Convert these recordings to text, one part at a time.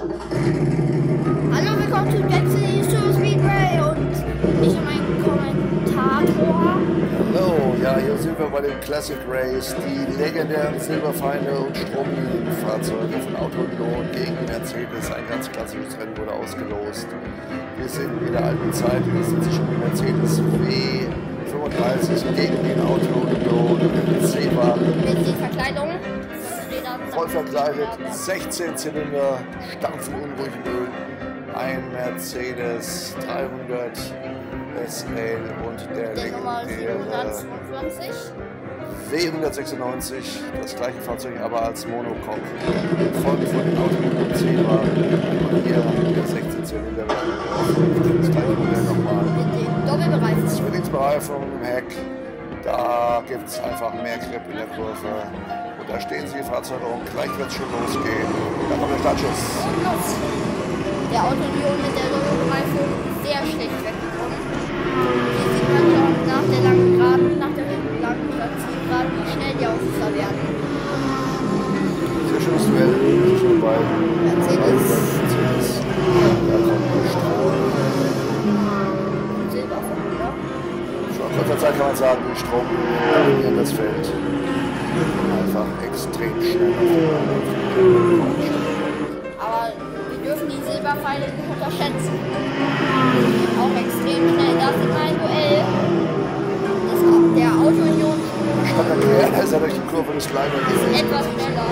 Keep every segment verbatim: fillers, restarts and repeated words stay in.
Hallo, willkommen zu Jack City Super Speedway und ich und mein Kommentator. Hallo, ja, hier sind wir bei dem Classic Race. Die legendären Silberfeinde und Stromlinienfahrzeuge von Auto Union gegen Mercedes. Ein ganz klassisches Rennen wurde ausgelost. Wir sind in der alten Zeit, wir sind schon im Mercedes W fünfunddreißig gegen den Auto Union C-Wagen. Mit den Verkleidungen. Voll verkleidet, sechzehn Zylinder, stampfen unruhig im Öl. Ein Mercedes dreihundert S L und der Der Nummer legendäre siebenhundertfünfundneunzig. W hundertsechsundneunzig, das gleiche Fahrzeug, aber als Monocoque. Folgt von den Auto C-Wagen. Und hier der sechzehn Zylinder. Das gleiche Modell nochmal. Mit den Doppelbereifen. Zwillingsbereifung im Heck. Da gibt es einfach mehr Grip in der Kurve. Und da stehen sie, die Fahrzeuge um. Gleich wird es schon losgehen. Da kommt der Startschuss. Und los. Der Auto Union mit der Doppelbereifung sehr schlecht weggekommen. Hier sieht man schon nach der langen Geraden, nach der langen Zielgeraden, wie schnell die Autos werden. Sehr schönes Duell zwischen den beiden. Mercedes. Mercedes. Da kommt der Strom. Silberfunk, ja. Schon in kurzer Zeit kann man sagen, die Strom dominieren das Feld. Einfach extrem schnell auf den Bahn. Aber wir dürfen die Silberpfeile nicht unterschätzen. Auch extrem schnell. Das ist ein Duell. Das, der Auto Union Statt erklären, ist er durch die Kurve des Kleinen. ist etwas schneller.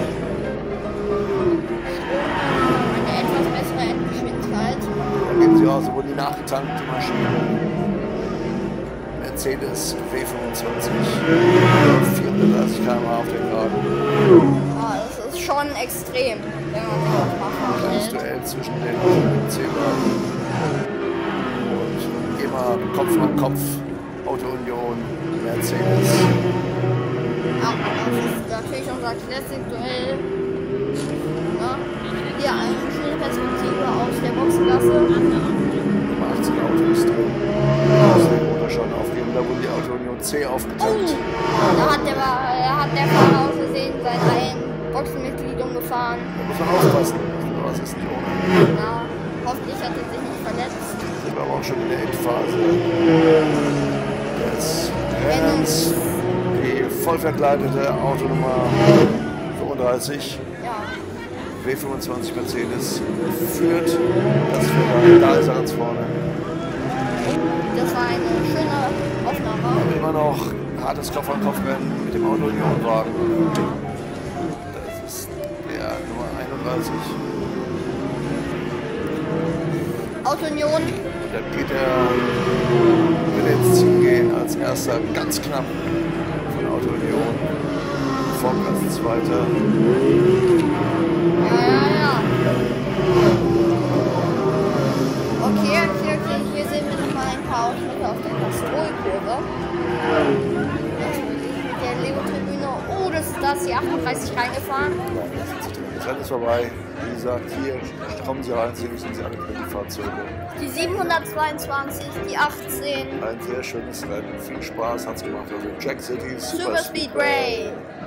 Eine etwas bessere Endgeschwindigkeit. Da geben sie aus, wurden die nachgetankt, die Maschinen. Mercedes W fünfundzwanzig, vierhundertdreißig Kilometer pro Stunde auf der Geraden. Ah, das ist schon extrem, wenn man sich das mal Kleines vorstellt. Duell zwischen den C-Wagen und immer Kopf an Kopf, Auto Union, Mercedes. Ja, das ist natürlich unser Classic-Duell. Ja, hier eine schöne Perspektive aus der Boxengasse. Nummer achtzehn Autos drin. Das ist der Motor schon aufgeben, da wurde die Auto Union C aufgetankt. Da hat der, da hat der Fahrer aus Versehen sein ein Boxenmitglied umgefahren. Da muss man aufpassen, was ist nicht ohne. Na, hoffentlich hat er sich nicht verletzt. Sind wir aber auch schon in der Endphase des Rennens. Die voll verkleidete Autonummer fünfunddreißig, Ja, W fünfundzwanzig Mercedes, führt das Feld. Da ist er ganz vorne. das war eine schöne Aufnahme. Und immer noch hartes Kopf-an-Kopf-Rennen mit dem Auto Union-Wagen. Das ist der Nummer einunddreißig. Auto Union, Und dann geht er, will ins Ziel gehen, als erster ganz knapp von Auto Union. Vorplatz zweiter. ja, ja, ja. Okay, okay, okay, hier sehen wir nochmal ein paar Ausschnitte aus der Castrol-Kurve. Das mit der Lego-Tribüne. Oh, das ist das, hier achtunddreißig reingefahren. Das Rennen ist vorbei. Wie gesagt, hier kommen sie rein, sie sind sie alle drin, die Fahrzeuge. Die siebenhundertzweiundzwanzig, die achtzehn. Ein sehr schönes Rennen. Viel Spaß hat's gemacht. Also Jack City Super Speedway.